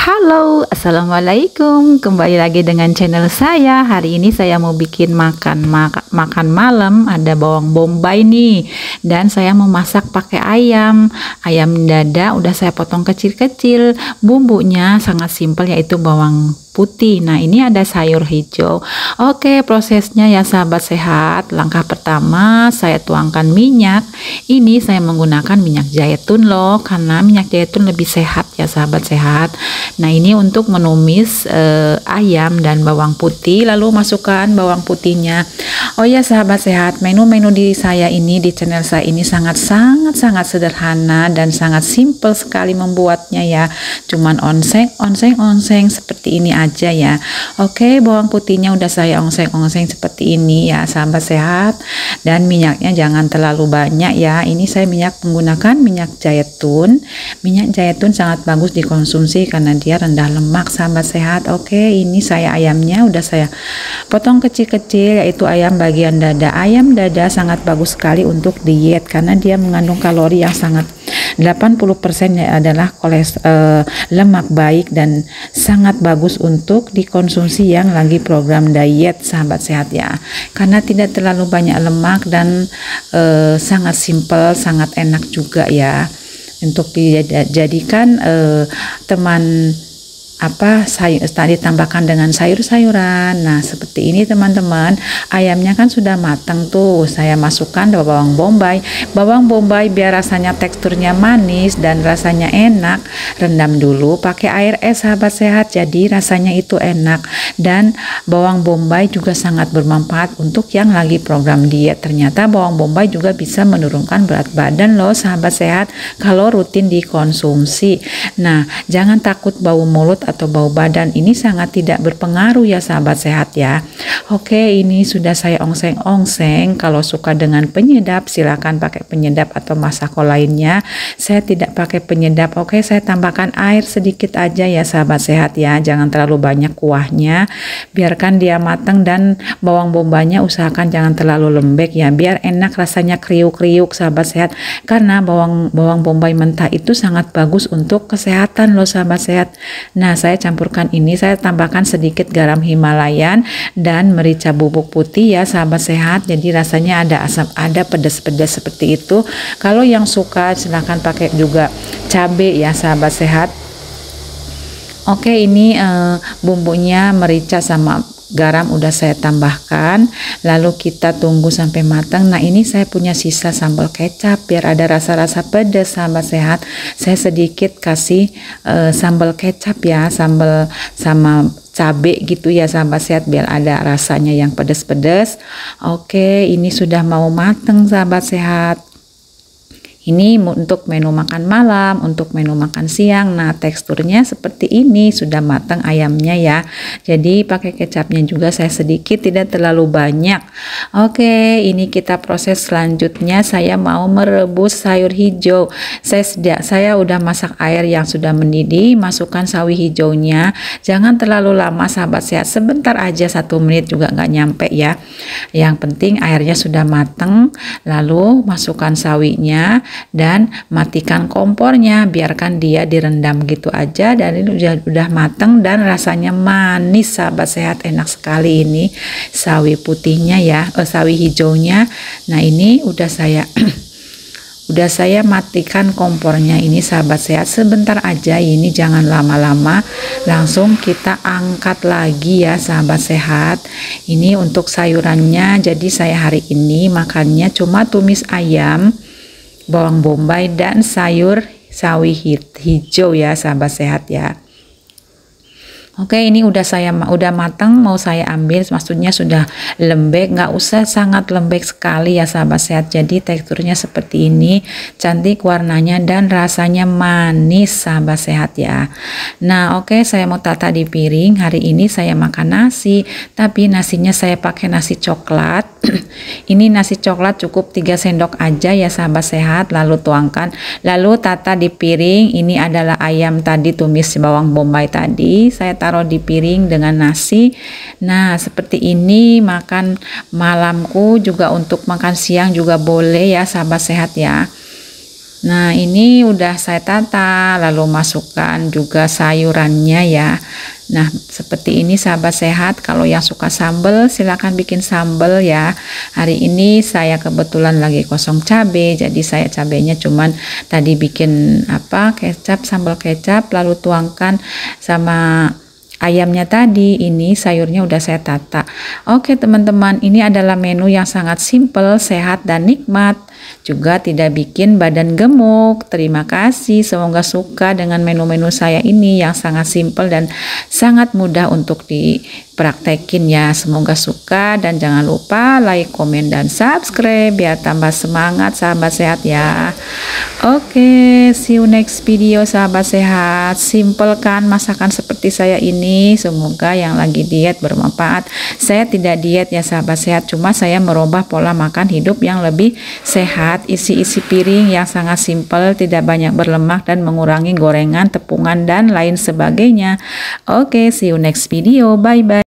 Halo, assalamualaikum. Kembali lagi dengan channel saya. Hari ini saya mau bikin makan malam. Ada bawang bombay nih, dan saya mau masak pakai ayam. Ayam dada udah saya potong kecil-kecil. Bumbunya sangat simpel, yaitu bawang putih. Nah, ini ada sayur hijau. Oke, prosesnya ya sahabat sehat. Langkah pertama, saya tuangkan minyak. Ini saya menggunakan minyak zaitun loh, karena minyak zaitun lebih sehat ya sahabat sehat. Nah, ini untuk menumis ayam dan bawang putih, lalu masukkan bawang putihnya. Oh ya sahabat sehat, menu-menu di saya ini, di channel saya ini sangat sederhana dan sangat simple sekali membuatnya ya. Cuman onseng seperti ini aja ya. Oke, bawang putihnya udah saya ongseng seperti ini ya sahabat sehat. Dan minyaknya jangan terlalu banyak ya. Ini saya menggunakan minyak zaitun. Minyak zaitun sangat bagus dikonsumsi karena dia rendah lemak sahabat sehat. Oke, ini saya ayamnya udah saya potong kecil-kecil, yaitu ayam bagian dada. Ayam dada sangat bagus sekali untuk diet karena dia mengandung kalori yang sangat 80% adalah lemak baik dan sangat bagus untuk dikonsumsi yang lagi program diet sahabat sehat ya, karena tidak terlalu banyak lemak dan sangat simple, sangat enak juga ya untuk dijadikan teman sayur tadi tambahkan dengan sayur-sayuran. Nah, seperti ini teman-teman. Ayamnya kan sudah matang tuh. Saya masukkan bawang bombay biar rasanya teksturnya manis dan rasanya enak. Rendam dulu pakai air es sahabat sehat, jadi rasanya itu enak. Dan bawang bombay juga sangat bermanfaat untuk yang lagi program diet. Ternyata bawang bombay juga bisa menurunkan berat badan loh sahabat sehat kalau rutin dikonsumsi. Nah, jangan takut bau mulut atau bau badan, ini sangat tidak berpengaruh ya sahabat sehat ya. Oke, ini sudah saya ongseng. Kalau suka dengan penyedap silakan pakai penyedap atau masako lainnya. Saya tidak pakai penyedap. Oke, saya tambahkan air sedikit aja ya sahabat sehat ya, jangan terlalu banyak kuahnya, biarkan dia matang. Dan bawang bombaynya usahakan jangan terlalu lembek ya, biar enak rasanya kriuk-kriuk sahabat sehat, karena bawang bombay mentah itu sangat bagus untuk kesehatan loh sahabat sehat. Nah, saya campurkan ini, saya tambahkan sedikit garam Himalayan dan merica bubuk putih ya sahabat sehat, jadi rasanya ada asam, ada pedas-pedas seperti itu. Kalau yang suka silahkan pakai juga cabai ya sahabat sehat. Oke, ini bumbunya merica sama garam udah saya tambahkan, lalu kita tunggu sampai matang. Nah, ini saya punya sisa sambal kecap, biar ada rasa-rasa pedas sahabat sehat. Saya sedikit kasih sambal kecap ya, sambal sama cabai gitu ya sahabat sehat, biar ada rasanya yang pedas-pedas. Oke, ini sudah mau matang sahabat sehat. Ini untuk menu makan malam, untuk menu makan siang. Nah, teksturnya seperti ini, sudah matang ayamnya ya. Jadi pakai kecapnya juga saya sedikit, tidak terlalu banyak. Oke, ini kita proses selanjutnya. Saya mau merebus sayur hijau. Saya udah masak air yang sudah mendidih, masukkan sawi hijaunya. Jangan terlalu lama sahabat sehat, sebentar aja, 1 menit juga nggak nyampe ya. Yang penting airnya sudah matang, lalu masukkan sawinya dan matikan kompornya, biarkan dia direndam gitu aja. Dan ini udah matang dan rasanya manis sahabat sehat, enak sekali ini sawi putihnya ya, sawi hijaunya. Nah, ini udah saya matikan kompornya ini sahabat sehat, sebentar aja ini, jangan lama-lama, langsung kita angkat lagi ya sahabat sehat. Ini untuk sayurannya, jadi saya hari ini makannya cuma tumis ayam, bawang bombay dan sayur sawi hijau ya sahabat sehat ya. Oke, ini udah matang, mau saya ambil, maksudnya sudah lembek, nggak usah sangat lembek sekali ya sahabat sehat. Jadi teksturnya seperti ini, cantik warnanya dan rasanya manis sahabat sehat ya. Nah, oke, saya mau tata di piring. Hari ini saya makan nasi, tapi nasinya saya pakai nasi coklat. Ini nasi coklat cukup 3 sendok aja ya sahabat sehat, lalu tuangkan, lalu tata di piring. Ini adalah ayam tadi tumis bawang bombay tadi, saya taruh di piring dengan nasi. Nah, seperti ini makan malamku, juga untuk makan siang juga boleh ya sahabat sehat ya. Nah, ini udah saya tata, lalu masukkan juga sayurannya ya. Nah, seperti ini sahabat sehat. Kalau yang suka sambal, silahkan bikin sambal ya. Hari ini saya kebetulan lagi kosong cabai, jadi saya cabainya cuman tadi bikin kecap, sambal kecap, lalu tuangkan sama ayamnya tadi. Ini sayurnya udah saya tata. Oke teman-teman, ini adalah menu yang sangat simple, sehat dan nikmat, juga tidak bikin badan gemuk. Terima kasih, semoga suka dengan menu-menu saya ini yang sangat simple dan sangat mudah untuk dipraktekin ya. Semoga suka dan jangan lupa like, komen, dan subscribe biar tambah semangat sahabat sehat ya. Oke, see you next video sahabat sehat. Simple kan masakan seperti saya ini, semoga yang lagi diet bermanfaat. Saya tidak diet ya sahabat sehat, cuma saya merubah pola makan hidup yang lebih sehat, isi piring yang sangat simpel, tidak banyak berlemak dan mengurangi gorengan, tepungan dan lain sebagainya. Oke, see you next video. Bye bye.